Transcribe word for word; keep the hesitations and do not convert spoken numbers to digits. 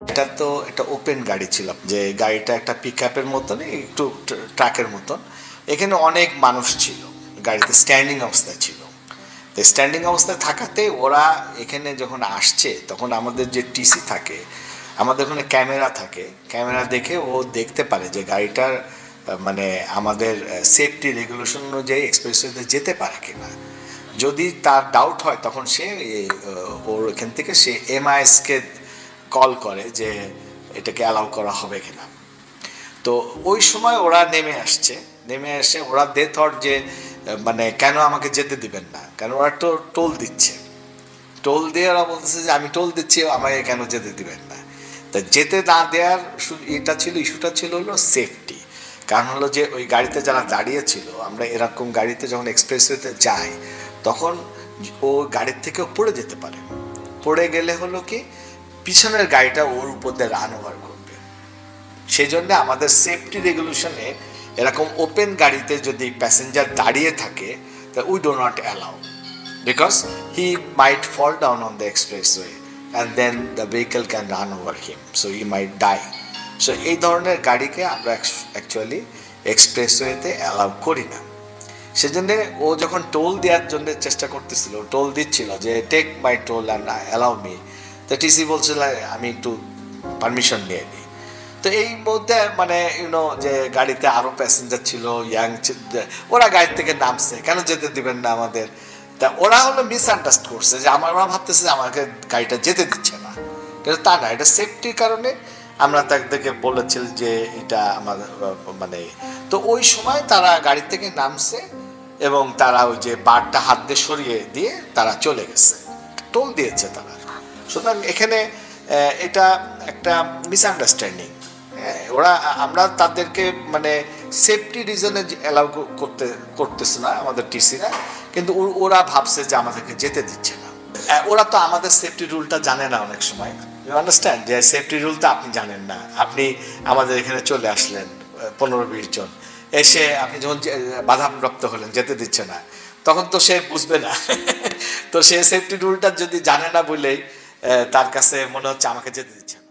এটা তো একটা ওপেন গাড়ি ছিল, যে গাড়িটা একটা পিক আপের মতন, একটু ট্রাকের মতন। এখানে অনেক মানুষ ছিল, গাড়িতে স্ট্যান্ডিং অবস্থায় ছিল। তো স্ট্যান্ডিং অবস্থায় থাকাতে ওরা এখানে যখন আসছে তখন আমাদের যে টিসি থাকে, আমাদের ওখানে ক্যামেরা থাকে, ক্যামেরা দেখে ও দেখতে পারে যে গাড়িটার মানে আমাদের সেফটি রেগুলেশন অনুযায়ী এক্সপ্রেসওয়েতে যেতে পারে কিনা। যদি তার ডাউট হয় তখন সে ওর এখান থেকে সে এমআইএসকে কল করে যে এটাকে অ্যালাউ করা হবে কিনা। তো ওই সময় ওরা নেমে আসছে, নেমে এসে ওরা দে থট যে মানে কেন আমাকে যেতে দিবেন না, কেন ওরা তো টোল দিচ্ছে, টোল দিয়ে ওরা বলতেছে যে আমি টোল দিচ্ছি, আমাকে কেন যেতে দিবেন না। তা যেতে না দেওয়ার এটা ছিল, ইস্যুটা ছিল হলো সেফটি। কারণ হলো যে ওই গাড়িতে যারা দাঁড়িয়ে ছিল, আমরা এরকম গাড়িতে যখন এক্সপ্রেসওয়েতে যাই তখন ও গাড়ির থেকেও পড়ে যেতে পারে। পড়ে গেলে হলো কি পিছনের গাড়িটা ওর উপর দিয়ে রান ওভার করবে। সেই জন্য আমাদের সেফটি রেগুলেশনে এরকম ওপেন গাড়িতে যদি প্যাসেঞ্জার দাঁড়িয়ে থাকে তা we do not allow, because he might fall down on the expressway and then the vehicle can run over him, so he might die. So এই ধরনের গাড়িকে আমরা অ্যাকচুয়ালি এক্সপ্রেসওয়েতে অ্যালাউ করি না। সেজন্য ও যখন টোল দেওয়ার জন্য চেষ্টা করতেছিল, টোল দিচ্ছিল যে take my toll and allow me, তো টিসি বলছিল আমি একটু পারমিশন নিয়ে নিই। তো এই মধ্যে মানে ইউনো যে গাড়িতে আরও প্যাসেঞ্জার ছিল, ইয়াং, ওরা গাড়ি থেকে নামছে, কেন যেতে দিবেন না আমাদের। তা ওরা হলো মিসআন্ডারস্ট্যান্ড করছে যে আমার ওরা ভাবতেছে যে আমাকে গাড়িটা যেতে দিচ্ছে না, কিন্তু তা না, এটা সেফটির কারণে আমরা তাদেরকে বলেছিল যে এটা আমাদের মানে। তো ওই সময় তারা গাড়ি থেকে নামছে এবং তারা ওই যে বারটা হাত দিয়ে সরিয়ে দিয়ে তারা চলে গেছে, টোল দিয়েছে তারা। সুতরাং এখানে এটা একটা মিসআন্ডারস্ট্যান্ডিং। ওরা আমরা তাদেরকে মানে সেফটি রিজনে অ্যালাউ করতে করতেছে না আমাদের টিসিরা, কিন্তু ওরা ভাবছে যে আমাদেরকে যেতে দিচ্ছে না। ওরা তো আমাদের সেফটি রুলটা জানে না অনেক সময়, ইউ আন্ডারস্ট্যান্ড, যে সেফটি রুল তো আপনি জানেন না। আপনি আমাদের এখানে চলে আসলেন পনেরো বিশ জন, এসে আপনি যখন বাধাপ্রাপ্ত হলেন যেতে দিচ্ছে না, তখন তো সে বুঝবে না। তো সে সেফটি রুলটা যদি জানে না বলেই তার কাছে মনে হচ্ছে আমাকে যেতে দিচ্ছে না।